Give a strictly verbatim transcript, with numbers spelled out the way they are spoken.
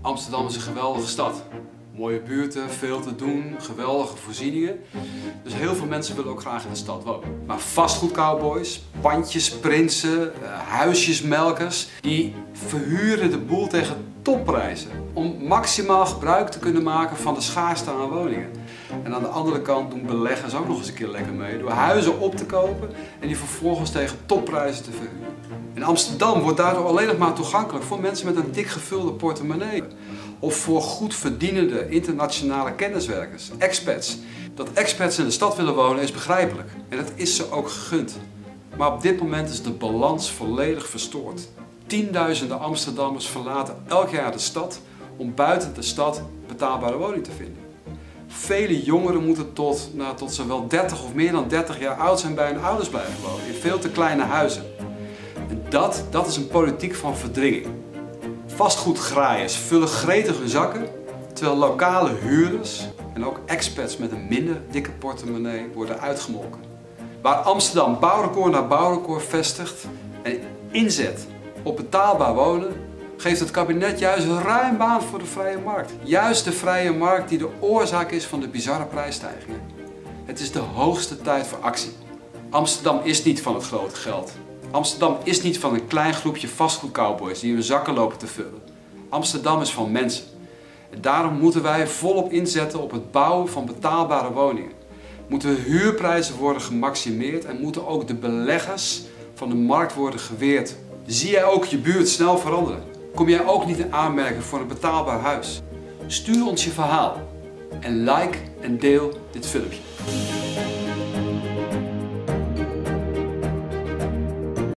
Amsterdam is een geweldige stad. Mooie buurten, veel te doen, geweldige voorzieningen. Dus heel veel mensen willen ook graag in de stad wonen. Maar vastgoedcowboys, pandjesprinsen, huisjesmelkers, die verhuren de boel tegen topprijzen. Om maximaal gebruik te kunnen maken van de schaarste aan woningen. En aan de andere kant doen beleggers ook nog eens een keer lekker mee door huizen op te kopen en die vervolgens tegen topprijzen te verhuren. En Amsterdam wordt daardoor alleen nog maar toegankelijk voor mensen met een dik gevulde portemonnee. Of voor goed verdienende internationale kenniswerkers, expats. Dat expats in de stad willen wonen is begrijpelijk en dat is ze ook gegund. Maar op dit moment is de balans volledig verstoord. Tienduizenden Amsterdammers verlaten elk jaar de stad om buiten de stad betaalbare woning te vinden. Vele jongeren moeten tot, nou, tot ze wel dertig of meer dan dertig jaar oud zijn bij hun ouders blijven wonen, in veel te kleine huizen. En dat, dat is een politiek van verdringing. Vastgoedgraaiers vullen gretig hun zakken, terwijl lokale huurders en ook expats met een minder dikke portemonnee worden uitgemolken. Waar Amsterdam bouwrecord na bouwrecord vestigt en inzet op betaalbaar wonen, geeft het kabinet juist ruim baan voor de vrije markt. Juist de vrije markt die de oorzaak is van de bizarre prijsstijgingen. Het is de hoogste tijd voor actie. Amsterdam is niet van het grote geld. Amsterdam is niet van een klein groepje vastgoedcowboys die hun zakken lopen te vullen. Amsterdam is van mensen. En daarom moeten wij volop inzetten op het bouwen van betaalbare woningen. Moeten huurprijzen worden gemaximeerd en moeten ook de beleggers van de markt worden geweerd. Zie jij ook je buurt snel veranderen? Kom jij ook niet in aanmerking voor een betaalbaar huis? Stuur ons je verhaal en like en deel dit filmpje.